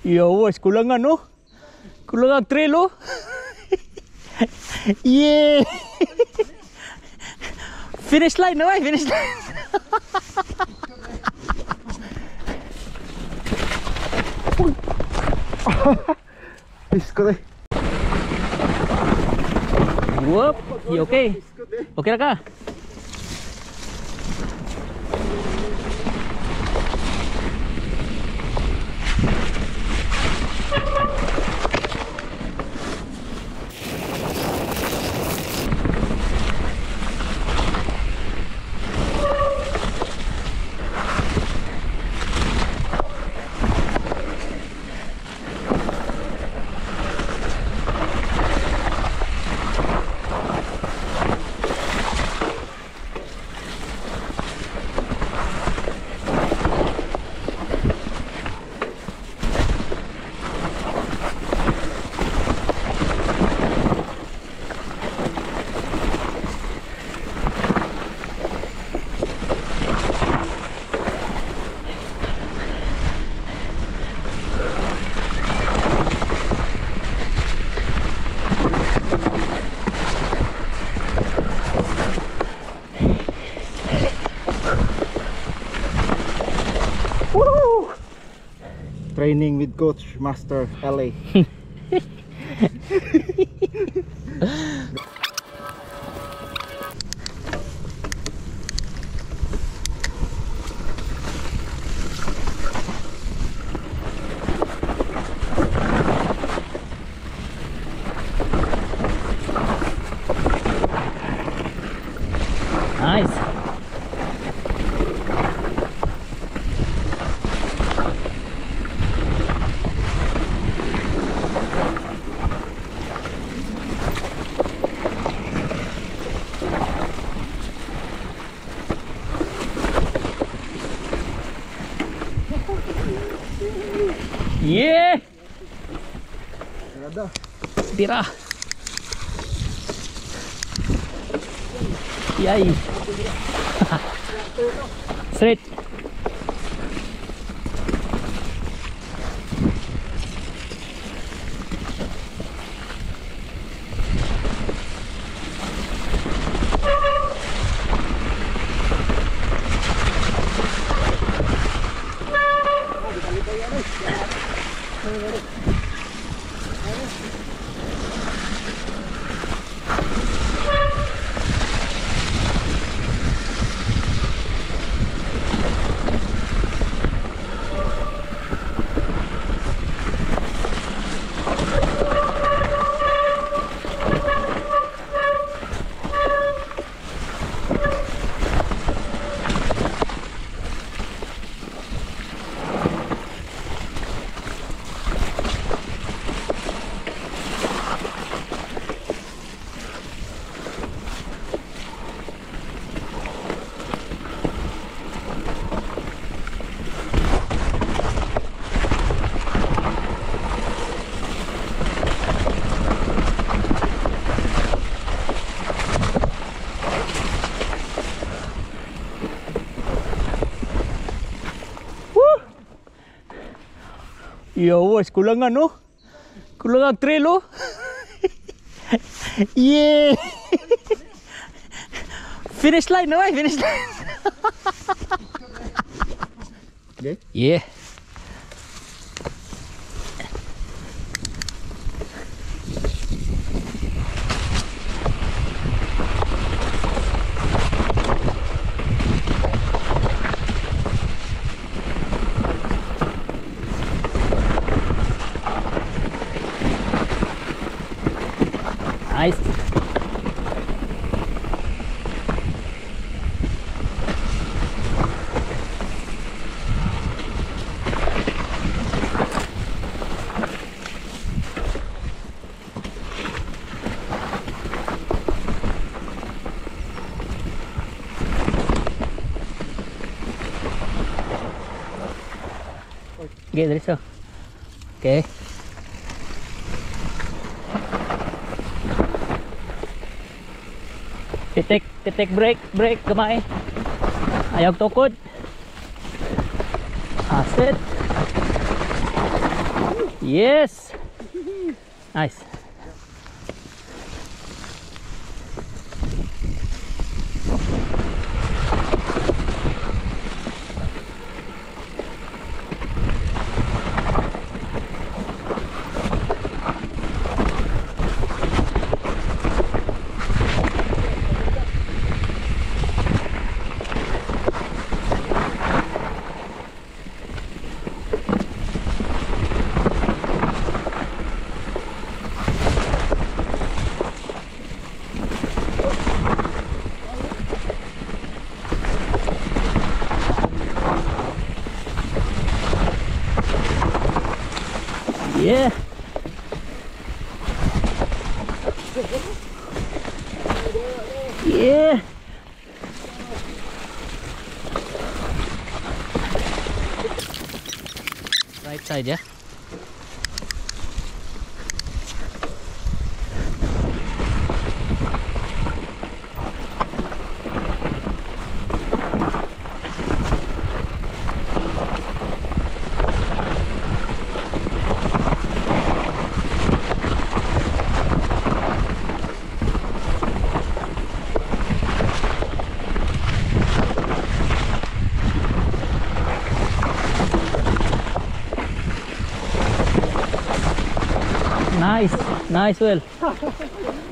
Ya wes, kulangan no. Kulangan trail lo. Yeah. Finish line no, finish line. Biskut eh. Whoop, you okay? Okay na ka? Training with Coach Master LA. Nice. Yeah. Tira. Yay. Straight. Ya wes, kulangan no. Kulangan trail lo. Yeah. Finish line no, finish line. Okay. Yeah. Nice. Okay, there is so. Okay. Titik break gamay. Ayaw tukod. Asit. Yes. Nice. Yeah. Yeah. Right side, yeah. Nice, nice well.